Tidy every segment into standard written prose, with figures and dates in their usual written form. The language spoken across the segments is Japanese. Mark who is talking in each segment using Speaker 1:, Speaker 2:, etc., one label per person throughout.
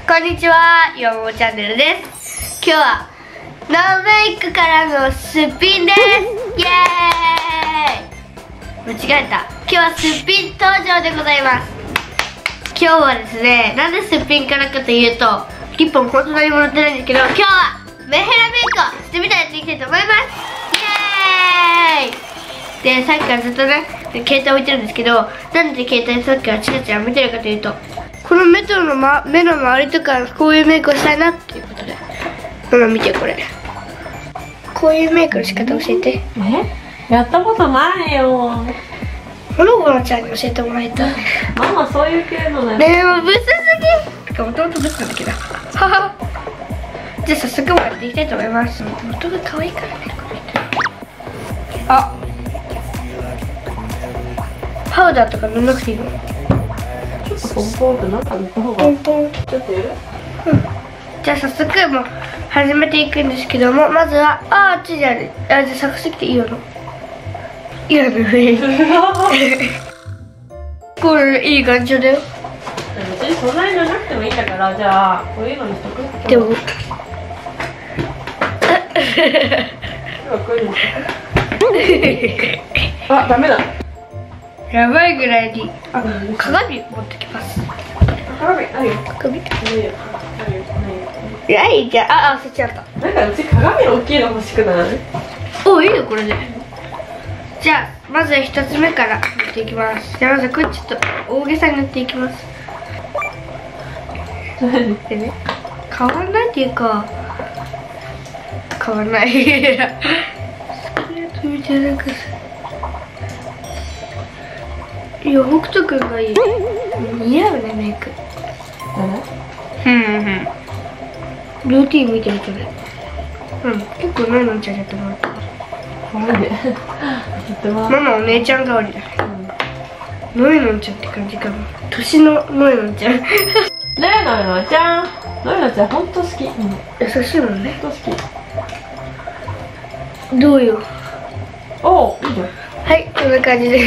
Speaker 1: こんにちは、よももチャンネルです。今日はノーメイクからのすっぴんです。イエーイ。間違えた。今日はすっぴん登場でございます。今日はですね、なんですっぴんからかというと、リップも本当何も塗ってないんですけど、今日はメヘラメイクをしてみたいといきたいと思います。イエーイ。で、さっきからずっとね、携帯置いてるんですけど、なんで携帯さっきからチラチラ見てるかというと、この目の周りとかこういうメイクをしたいなっていうことで、ママ見てこれ。こういうメイクの仕方教えて。
Speaker 2: やったことないよ。
Speaker 1: この子のちゃんに教えてもらいたい。
Speaker 2: ママそういう系のね。
Speaker 1: ねえ、もうブスすぎ。てかもともとブスなんだけど。はは。じゃあ早速やっていきたいと思います。元が可愛いからね。あ。パウダーとか塗んなくていいの？
Speaker 2: ちょっとポンポンってなんか塗った方が。
Speaker 1: ポンポン。
Speaker 2: ちょっとやる？
Speaker 1: じゃあ早速もう始めていくんですけども、まずはあっちにある。じゃあ探してきていいよの。いいよね。これいい感じだよ。
Speaker 2: 別にそんなに塗らなくてもいいんだから、じゃあこういうのにしとく。
Speaker 1: でも。
Speaker 2: こういうのにしとく。あ、ダメだ。
Speaker 1: やばいぐらいに鏡持ってきます。
Speaker 2: 鏡あるよ。
Speaker 1: 鏡
Speaker 2: ないよ。
Speaker 1: ないじゃあ、忘れちゃった。
Speaker 2: なんかうち鏡大きいの欲しくない？
Speaker 1: お、いいよこれで。じゃあまず一つ目から塗っていきます。じゃあまずこれちょっと大げさに塗っていきます。でね、変わんないっていうか変わんない。スクレートみたいな。いや、北斗くんがいい。似合うね、メイク。ルーティン見てみてね。結構ノイノイちゃんやってもらった。ママお姉ちゃん代わりだ。ノイノイちゃんって感じかも。年のノイノイちゃん。
Speaker 2: ねえ、ノイノイちゃん。ノイノイちゃん本当好き。
Speaker 1: 優しいもんね。
Speaker 2: 本当好き。
Speaker 1: どうよ。
Speaker 2: おお、いいじゃん。
Speaker 1: はい、こんな感じで。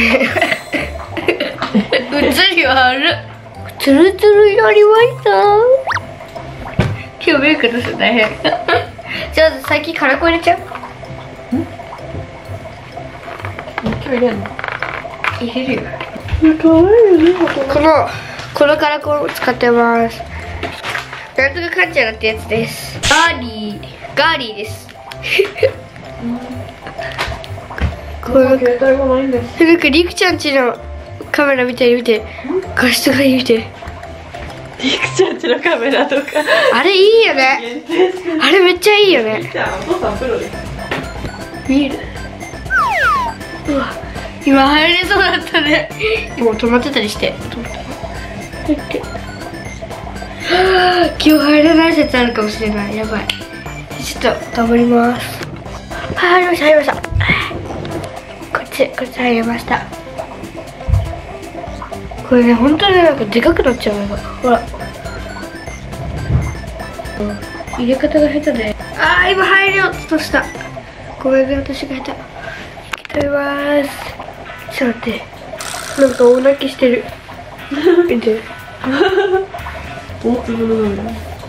Speaker 1: 写りはある。ツルツルになりました。今日メイクどうする大変。じゃあ最近カラコン入れちゃう？
Speaker 2: 今日入れるの？
Speaker 1: 入れるよ。かわいいね。このカラコンを使ってます。なんとかかんちゃらってやつです。ガーリーです。
Speaker 2: これ携帯がないんです。
Speaker 1: なんかりくちゃんちのカメラみたいに見て、画質がいい見て。
Speaker 2: りくちゃんちのカメラとか。
Speaker 1: あれいいよね。あれめっちゃいいよね。
Speaker 2: じゃあお父さんプロです。
Speaker 1: 見える。うわ、今入れそうだったね。もう止まってたりして。今日入れない説あるかもしれない。やばい。ちょっと頑張ります。入りました。こっち入りました。これね、本当になんかでかくなっちゃうのが。ほら。入れ方が下手で。今入るよっとした。ごめんね、私が下手。いきたいます。ちょっと待って。なんか大泣きしてる。見て。
Speaker 2: 大粒の涙。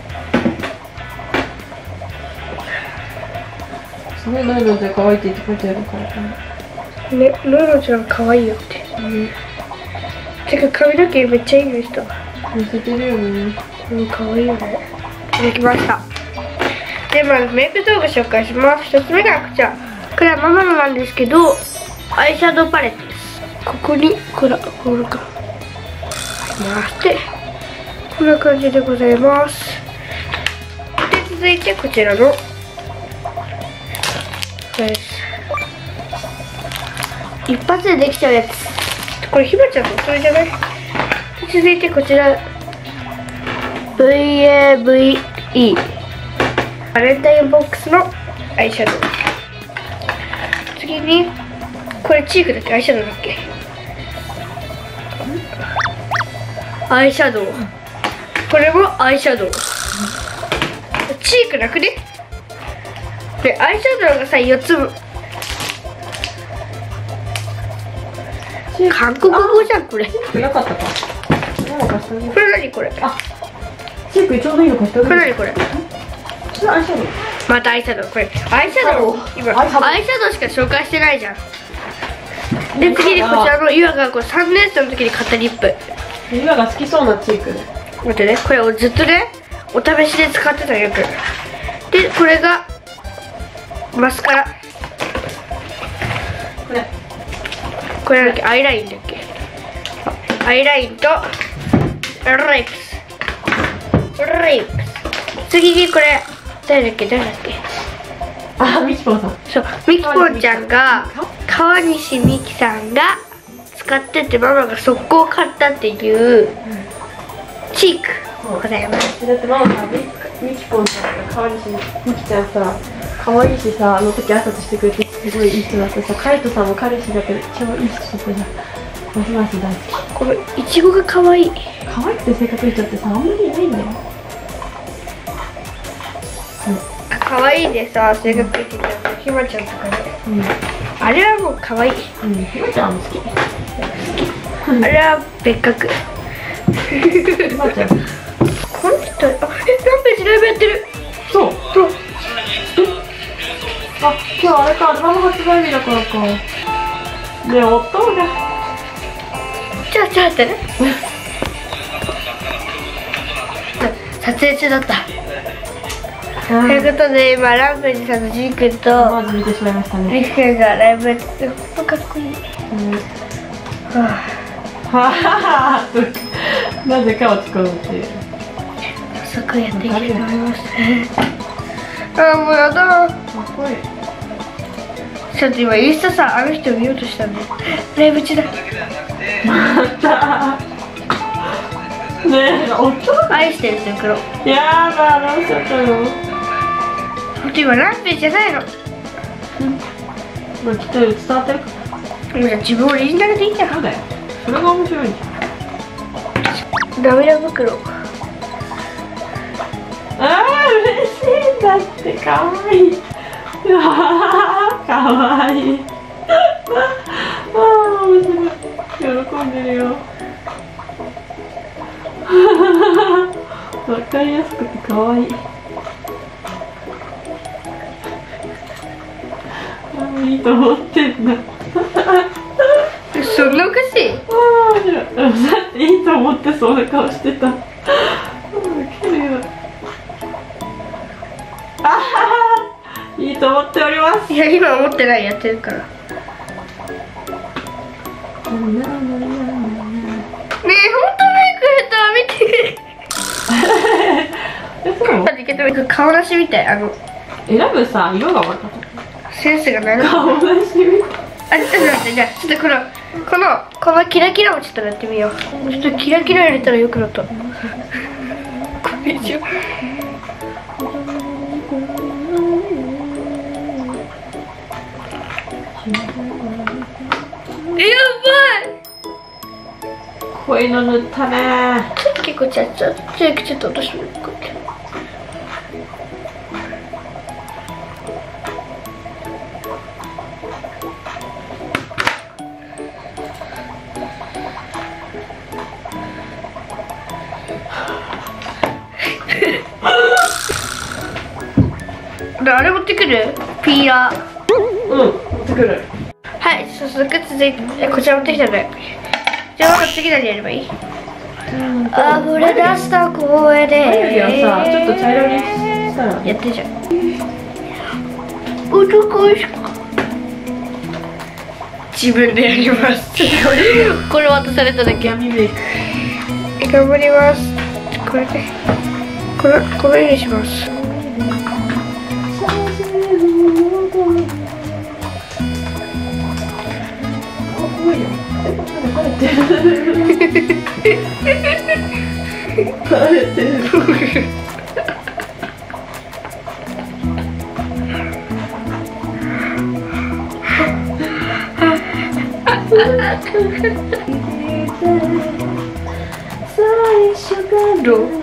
Speaker 2: すごいノイノイちゃん可愛いって言ってくれてるからかな。
Speaker 1: ね、ノイノイちゃん可愛いよって。てか髪の毛めっちゃいいの人。
Speaker 2: 見せてるよね。
Speaker 1: 可愛いよね。できました。で、まずメイク動画紹介します。一つ目がこちら。これはママのなんですけど、アイシャドウパレットです。ここにこれか回してこんな感じでございます。で、続いてこちらのこれです。一発でできちゃうやつ。これひまちゃんのそれじゃない？続いてこちら VAVE バレンタインボックスのアイシャドウ。次にこれチークだっけ？アイシャドウだっけ？アイシャドウ。これもアイシャドウ。チークなくね？でアイシャドウがさ4つも。韓国語じゃんこれ。
Speaker 2: なかったか。
Speaker 1: これ何これ？
Speaker 2: チークちょうどいいの貸してあげる。
Speaker 1: 何これ。
Speaker 2: それアイシャドウ。
Speaker 1: またアイシャドウ。これアイシャドウ今アイシャドウしか紹介してないじゃん。で次にこちらのユアがこれ3年生の時に買ったリップ。
Speaker 2: ユアが好きそうなチーク。
Speaker 1: 待ってね、これをずっとねお試しで使ってたよく。でこれがマスカラ。これなんだっけ、アイラインだっけ。アイラインとレイプス。次にこれ誰だっけ。
Speaker 2: あ、ミキポンさん。
Speaker 1: そう、ミキポンちゃんが川西美樹さんが使っててママが速攻買ったっていうチークございます。
Speaker 2: だってママさ、ミキポンさんが川西美樹ちゃんさ、可愛いしさ、あの時挨拶してくれてすごいいい人だったさ、カイトさんも彼氏だけど超いい人だったじゃん。ますます大好き。
Speaker 1: このイチゴが可愛い。
Speaker 2: 可愛くて性格いい人ってさ、あんまりいないんだよ。
Speaker 1: 可愛いでさ、性格いいって言ったらひまちゃんとかね。あれはもう可愛い。
Speaker 2: ひまちゃんも好き。
Speaker 1: あれは別格。
Speaker 2: ひまちゃん。
Speaker 1: この人、ランページライブやってる。
Speaker 2: そう。あ、今日あれか、アルバム発売日だからか。ねえ、夫が。
Speaker 1: ちょっと待ってね。撮影中だった。ということで今ランページさんとジー君と
Speaker 2: まず見てしまいましたね。
Speaker 1: リク君がライブやっててほんとかっこいい。は
Speaker 2: あ。なぜか落ち込むっていう。
Speaker 1: 早速やっていきたいと思います。あ、もうやだ。かっ
Speaker 2: こいい。
Speaker 1: ちょっと今インスタさ、あの人見ようとしたんでライブ中だ。
Speaker 2: またねえ、音
Speaker 1: 愛してるって黒。
Speaker 2: やだ、どうしちゃったの。
Speaker 1: ほんと今ランページじゃないの。
Speaker 2: まあきっと伝わってるか。
Speaker 1: もうじゃあ自分オリジナルでいいんだ。
Speaker 2: そうだよ。それが面白いんじ
Speaker 1: ゃん。涙袋。
Speaker 2: ああ、嬉しいんだって。かわいい。うわー、かわいい。ああ、面白い。喜んでるよ。わかりやすくてかわいい。いいと思ってんだ。
Speaker 1: そんなおかしい。
Speaker 2: ああ、面白い。だっていいと思ってそんな顔してた。綺麗だ。ああ、いいと思っております。
Speaker 1: いや今思ってない、やってるから。ねえ、ほんとメイク下手、見て。
Speaker 2: え、そう？
Speaker 1: 顔なしみたい。
Speaker 2: 選ぶさ、色が分かった。
Speaker 1: センスがない。
Speaker 2: 顔なしみたい。
Speaker 1: あ、ちょっと待って、じゃあちょっとこのキラキラもちょっとやってみよう。ちょっとキラキラ入れたらよくなった。これ以上。やばい。
Speaker 2: こういうの塗ったね。
Speaker 1: 結構ちょっと私もこうやって。あれ持ってくる？ピーラー。
Speaker 2: うん、持ってくる。
Speaker 1: はい、早速続いてこちら持ってきたね。じゃあまた次何やればいい？溢れ出した声で。
Speaker 2: 前よりはさ、ちょっと茶色にしたら。
Speaker 1: やってじゃん。男しか。自分でやります。これ渡されただけ。
Speaker 2: 闇メイク。
Speaker 1: 頑張ります。これで。このようにします。どう？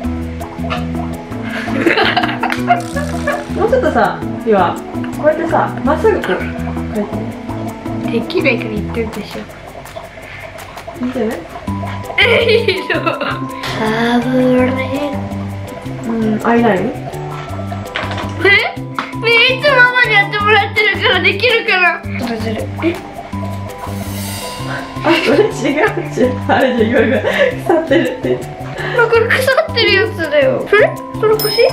Speaker 2: もうちょっとさ、要はこうやってさ、まっすぐこうやって
Speaker 1: できないから言ってるでしょ。
Speaker 2: いいんじゃない？
Speaker 1: いいの。
Speaker 2: アイライン。
Speaker 1: ねえ、いつもママにやってもらってるからできるかな。閉じる。
Speaker 2: あ、それ違うじゃん。あれじゃ岩が腐ってるって。
Speaker 1: あ、これ腐ってるやつだよ。それ欲しい？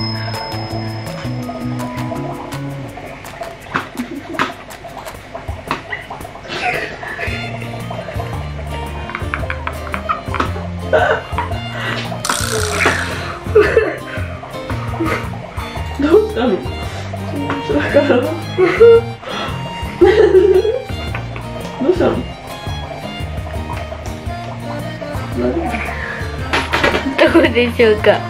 Speaker 2: どうしたの？だからどうしたの？
Speaker 1: どうでしょうか。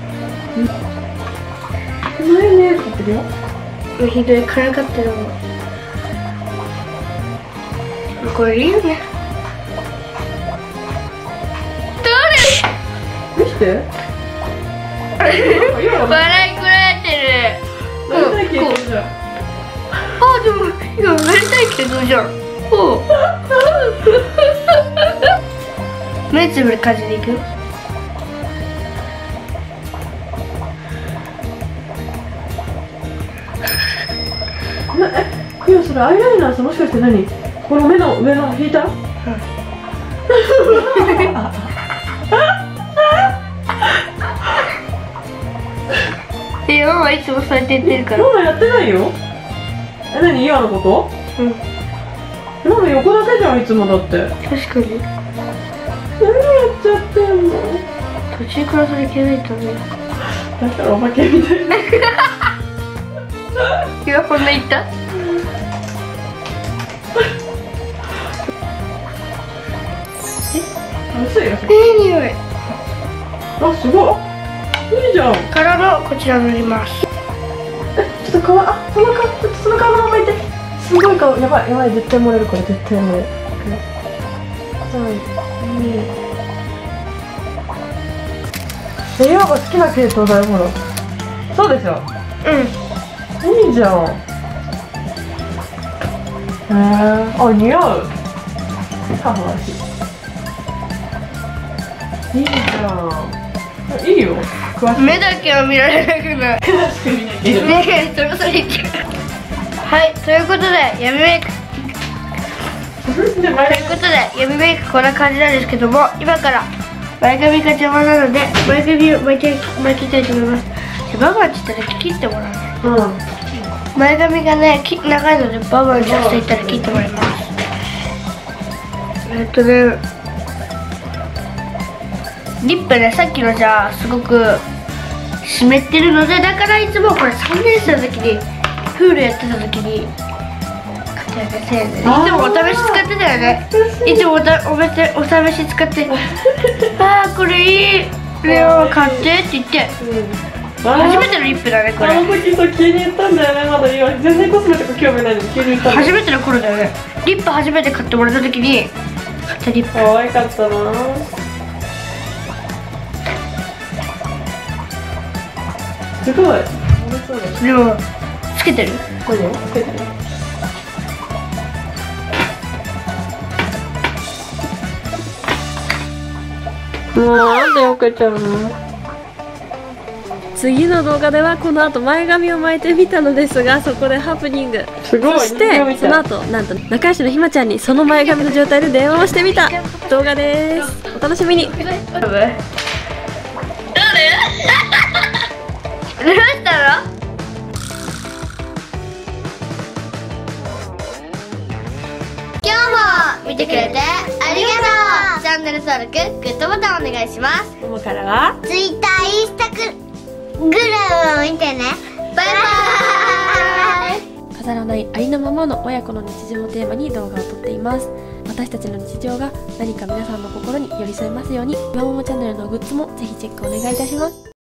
Speaker 2: 前ねって言ってるよ。
Speaker 1: ひどい、辛かったよ。これいいよね。
Speaker 2: 見して。
Speaker 1: 笑いこらえてる。
Speaker 2: なりたいけどじゃん。
Speaker 1: あ、でも今なりたいけどじゃん。おう。目つぶる感じでいくよ。
Speaker 2: いや、それアイライナーさ、もしかして何？この目の上の引いた？
Speaker 1: ママいつもそうやって言ってるから。
Speaker 2: ママやってないよ。何、今のこと？ママ横だけじゃん、いつもだって。
Speaker 1: 確かに。
Speaker 2: 何やっちゃってんの？
Speaker 1: 途中からそれ気づいたね。
Speaker 2: だからお化けみたいな。
Speaker 1: 今こんな言った？
Speaker 2: 薄いよ。
Speaker 1: いい匂い。
Speaker 2: あ、すごい。いいじゃん。
Speaker 1: からのこちら塗ります。
Speaker 2: ちょっとその顔のままいて。すごい顔、やばい、絶対漏れる、これ絶対漏れる。ヨガ好きな系統だよ、ほら。そうでしょ。いいじゃん。あ、似合う。かわいい。いいじゃん。いいよ。
Speaker 1: 目だけは見られなくなる。
Speaker 2: 詳しく見なきゃいけない。
Speaker 1: ねえ、そろそろいっちゃう。はい、ということで闇メイクこんな感じなんですけども、今から前髪が邪魔なので前髪を巻きたいと思います。ババンって言ったら切ってもらうね。前髪がね長いのでババンって言ったら切ってもらいます。リップね、さっきのじゃあすごく湿ってるので、だからいつもこれ3年生の時にプールやってた時にいつもお試し使ってたよね。いつもお試し使ってああこれいいよ買ってって言って、初めてのリップだねこれ。
Speaker 2: あの時そう急に言ったんだよね。まだ今全然コスメとか興味ないのに急に言ったんだ。
Speaker 1: 初めての頃だよね。リップ初めて買ってもらった時に買ったリップ。
Speaker 2: 可愛かったな。すごい。
Speaker 1: でもつけてる？
Speaker 2: これつけてる。もうなんでよけちゃうの？
Speaker 3: 次の動画ではこの後前髪を巻いてみたのですが、そこでハプニング。
Speaker 2: すごい。
Speaker 3: そしてその後なんと仲良しのひまちゃんにその前髪の状態で電話をしてみた動画です。お楽しみに。
Speaker 1: どうしたの？今日も見てくれてありがとう。チャンネル登録、グッドボタンお願いします。
Speaker 2: ももからは
Speaker 1: Twitter、インスタグラムを見てね。バイバーイ。
Speaker 3: 飾らないありのままの親子の日常をテーマに動画を撮っています。私たちの日常が何か皆さんの心に寄り添いますように。今ももチャンネルのグッズもぜひチェックお願いいたします。